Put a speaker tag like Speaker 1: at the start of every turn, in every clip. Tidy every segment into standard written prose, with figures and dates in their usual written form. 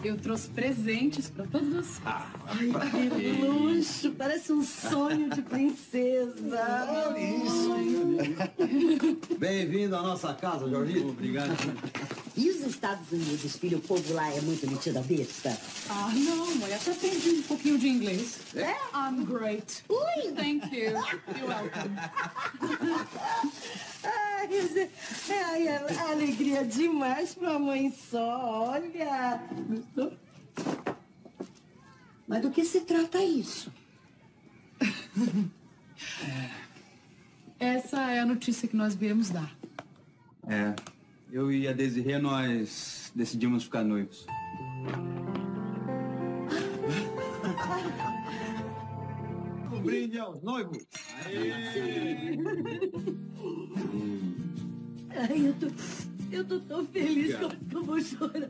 Speaker 1: Eu trouxe presentes pra todos.
Speaker 2: Ai, que luxo! Parece um sonho de princesa.
Speaker 3: Isso. Bem-vindo à nossa casa, Jorginho.
Speaker 4: Obrigado.
Speaker 2: E os Estados Unidos, filho? O povo lá é muito metido à besta?
Speaker 1: Ah, não, mãe. Até aprendi um pouquinho de inglês.
Speaker 2: É?
Speaker 1: I'm great.
Speaker 2: Ui!
Speaker 1: Thank you. You're welcome.
Speaker 2: Ai, é alegria demais pra mãe só, olha. Gostou? Mas do que se trata isso?
Speaker 1: Essa é a notícia que nós viemos dar.
Speaker 4: Eu e a Desirê, nós decidimos ficar noivos.
Speaker 3: Um brinde aos noivos.
Speaker 2: Ai, eu tô tão feliz que eu vou chorar.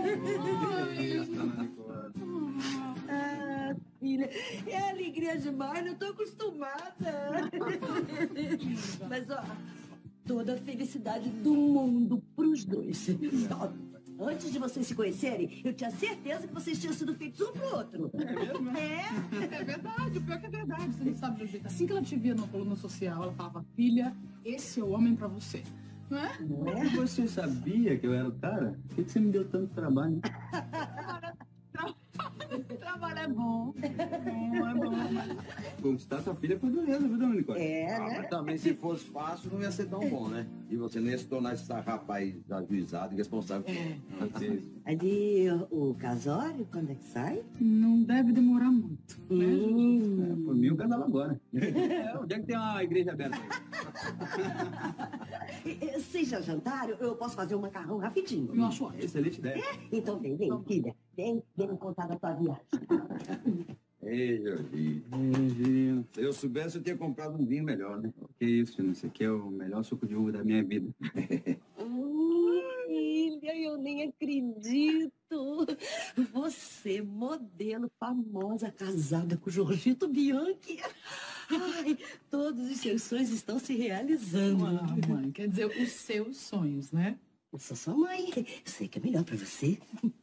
Speaker 2: Ah, filha, é alegria demais, eu tô acostumada. Mas, ó, toda a felicidade do mundo pros dois. Antes de vocês se conhecerem, eu tinha certeza que vocês tinham sido feitos um pro outro.
Speaker 1: É mesmo? É verdade, o pior que é verdade. Você não sabe do jeito. Assim que ela te via no coluna social, ela falava, filha, esse é o homem pra você. Não é?
Speaker 2: Não é?
Speaker 4: Você sabia que eu era o cara? Por que você me deu tanto trabalho?
Speaker 1: Trabalho é bom. É bom.
Speaker 4: Conquistar sua filha foi beleza, viu, dona Nicole?
Speaker 3: Mas também, se fosse fácil, não ia ser tão bom, né? E você não ia se tornar esse rapaz ajuizado e responsável.
Speaker 2: Ali, o casório, quando é que sai?
Speaker 1: Não deve demorar muito. Né?
Speaker 4: Por mim, eu casava agora. Onde é que tem uma igreja aberta aí?
Speaker 2: Vocês já jantaram? Eu posso fazer um macarrão rapidinho.
Speaker 1: Eu acho ótimo.
Speaker 4: Excelente ideia.
Speaker 2: Então vem, filha. Vem me contar da tua viagem.
Speaker 3: Ei, Jorginho.
Speaker 4: Imagina.
Speaker 3: Se eu soubesse, eu tinha comprado um vinho melhor, né?
Speaker 4: Que isso, filho? Esse aqui é o melhor suco de uva da minha vida.
Speaker 2: Filha, eu nem acredito. Você, modelo famosa, casada com o Jorgito Bianchi. Ai, todos os seus sonhos estão se realizando.
Speaker 1: Ah, mãe, quer dizer, os seus sonhos, né?
Speaker 2: Eu sou sua mãe. Eu sei que é melhor pra você.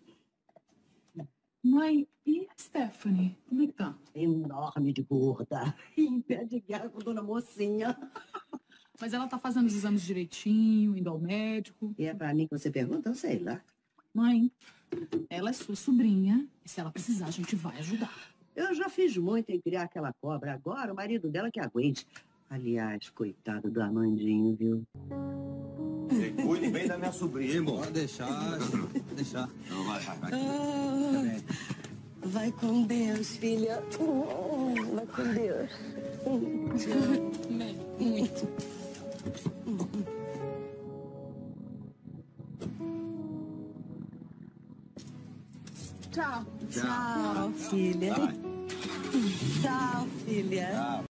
Speaker 1: Mãe, e a Stephanie? Como é que tá?
Speaker 2: Enorme de gorda. Em pé de guerra com Dona Mocinha.
Speaker 1: Mas ela tá fazendo os exames direitinho, indo ao médico.
Speaker 2: E é pra mim que você pergunta? Eu sei lá.
Speaker 1: Mãe, ela é sua sobrinha e se ela precisar, a gente vai ajudar.
Speaker 2: Eu já fiz muito em criar aquela cobra. Agora o marido dela que aguente. Aliás, coitado do Armandinho, viu?
Speaker 3: Você cuide bem da minha sobrinha, hein,
Speaker 4: Pode deixar, pode deixar.
Speaker 3: Não, vai.
Speaker 2: Vai com Deus, filha. Vai com Deus.
Speaker 1: Muito. Tchau.
Speaker 2: Tchau, filha.
Speaker 3: Vai.
Speaker 2: Tchau, filha.
Speaker 3: Tchau.